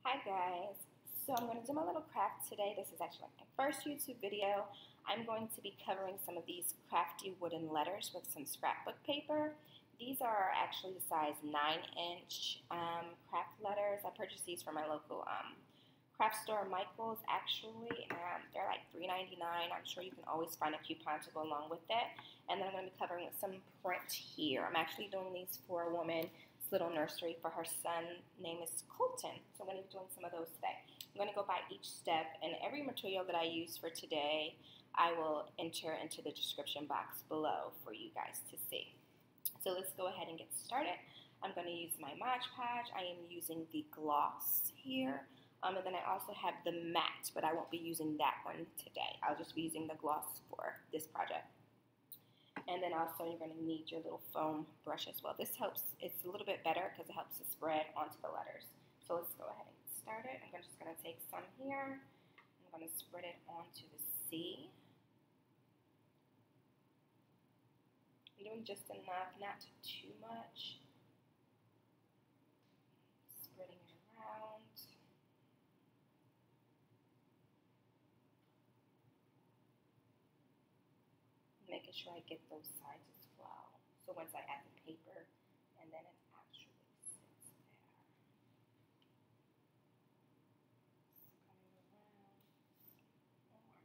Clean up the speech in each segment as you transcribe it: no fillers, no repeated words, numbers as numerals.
Hi guys, so I'm going to do my little craft today. This is actually my first YouTube video. I'm going to be covering some of these crafty wooden letters with some scrapbook paper. These are actually the size 9-inch craft letters. I purchased these from my local craft store, Michael's actually. They're like $3.99. I'm sure you can always find a coupon to go along with it. And then I'm going to be covering with some print here. I'm actually doing these for a woman little nursery for her son. Name is Colton, so I'm going to be doing some of those today. I'm going to go by each step, and every material that I use for today I will enter into the description box below for you guys to see. So let's go ahead and get started. I'm going to use my Mod Podge. I am using the gloss here, and then I also have the matte, but I won't be using that one today. I'll just be using the gloss for this project. And then also you're going to need your little foam brush as well. This helps, it's a little bit better because it helps to spread onto the letters. So let's go ahead and get started. I'm just going to take some here. I'm going to spread it onto the C. I'm doing just enough, not too much. Spreading it around. Making sure I get those sides as well. So once I add the paper, and then it actually sits there. Coming around more.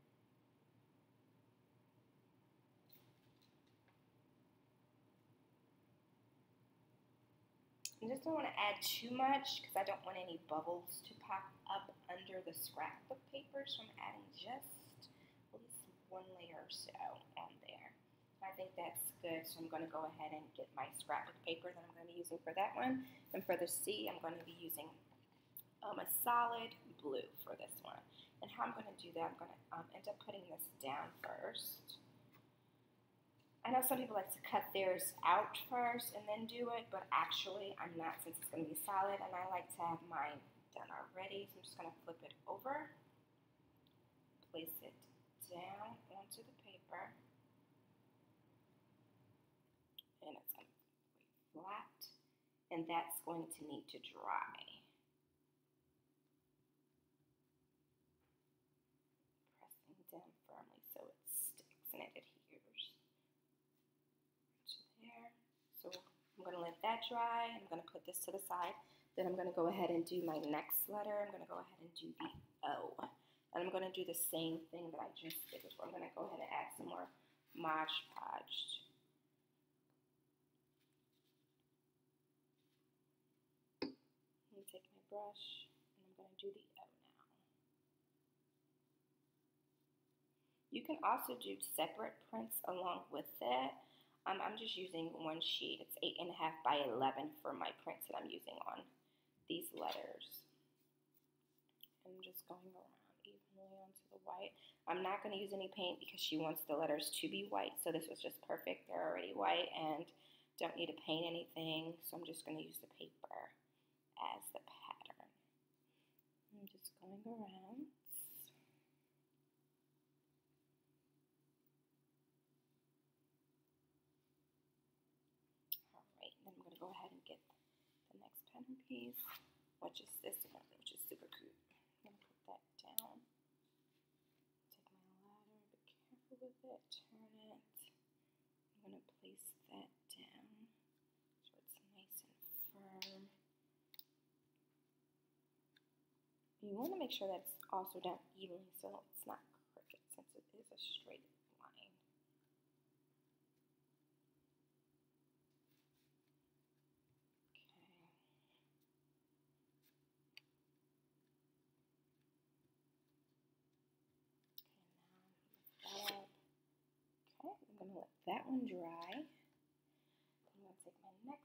I just don't want to add too much because I don't want any bubbles to pop up under the scrapbook paper, so I'm adding just at least one layer or so on there. I think that's good, so I'm going to go ahead and get my scrapbook paper that I'm going to be using for that one. And for the C, I'm going to be using a solid blue for this one. And how I'm going to do that, I'm going to end up putting this down first. I know some people like to cut theirs out first and then do it, but actually I'm not, since it's going to be solid, and I like to have mine done already. So I'm just going to flip it over, place it down onto the paper, and it's going to be flat, and that's going to need to dry. Pressing down firmly so it sticks and it adheres to there. So I'm going to let that dry. I'm going to put this to the side. Then I'm going to go ahead and do my next letter. I'm going to go ahead and do the O. And I'm going to do the same thing that I just did before. I'm going to go ahead and add some more Mod Podge. I'm going to take my brush and I'm going to do the O now. You can also do separate prints along with it. I'm just using one sheet. It's 8.5 by 11 for my prints that I'm using on these letters. I'm just going around evenly onto the white. I'm not going to use any paint because she wants the letters to be white, so this was just perfect. They're already white and don't need to paint anything, so I'm just going to use the paper as the pattern. I'm just going around. Alright, then I'm going to go ahead and get the next pattern piece, which is this one, which is super cute. I'm going to put that down. Take my ladder, be careful with it, turn it. I'm going to place that down so it's nice and firm. You want to make sure that it's also done evenly so it's not crooked, since it is a straight line. Okay, I'm going to let that one dry. I'm going to take my next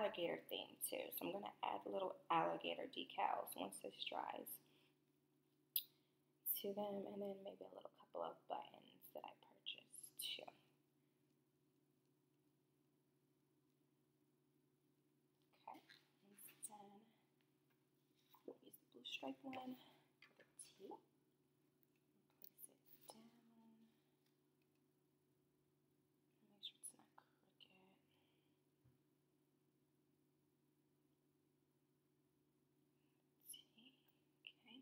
alligator theme too. So I'm going to add little alligator decals once this dries to them, and then maybe a little couple of buttons that I purchased too. Okay, once done, I'll use the blue stripe one for the T. Place it down. Make sure it's not crooked. T, okay.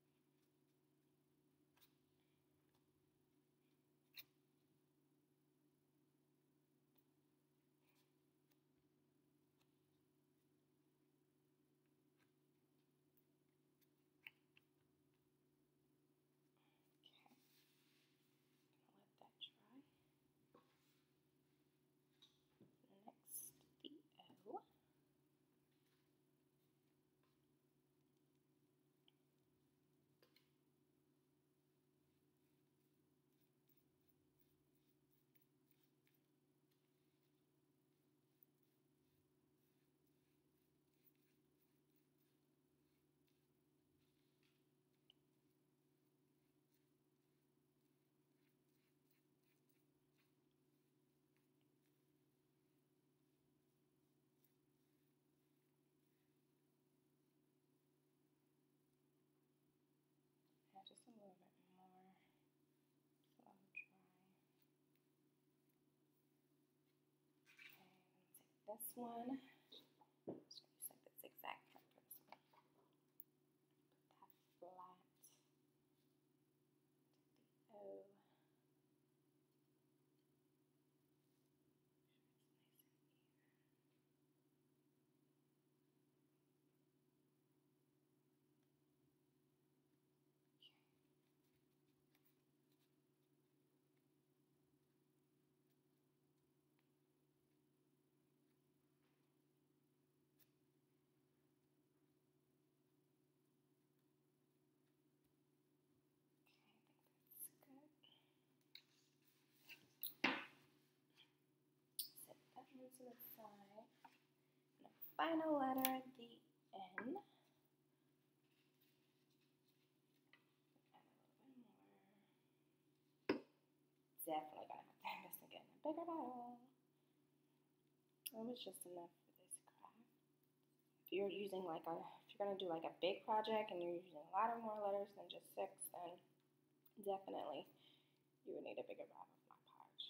Next, the O. Just a little bit more, so I'll dry. Okay, I'm gonna take this one. I'm just gonna use like the zigzag cut for this one. Put that flat. Take the O. Set that one to the side. And the final letter, the N. Add a little bit more. Definitely gonna have to have this again. A bigger bottle. That was just enough for this craft. If you're using like if you're gonna do like a big project and you're using a lot of more letters than just 6, then definitely you would need a bigger bottle of Mod Podge.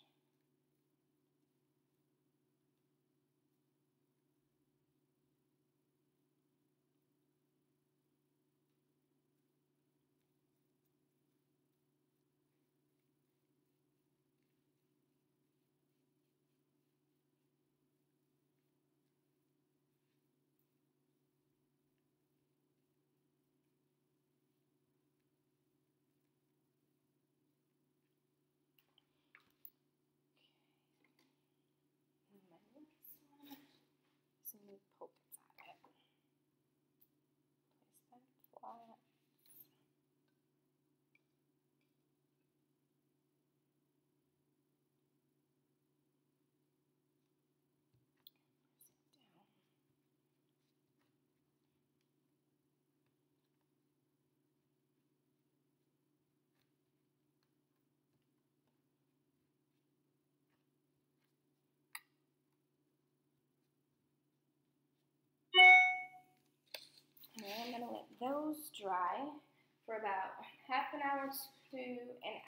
And my next one, some new polka dot. Place that flat. And I'm going to let those dry for about half an hour to an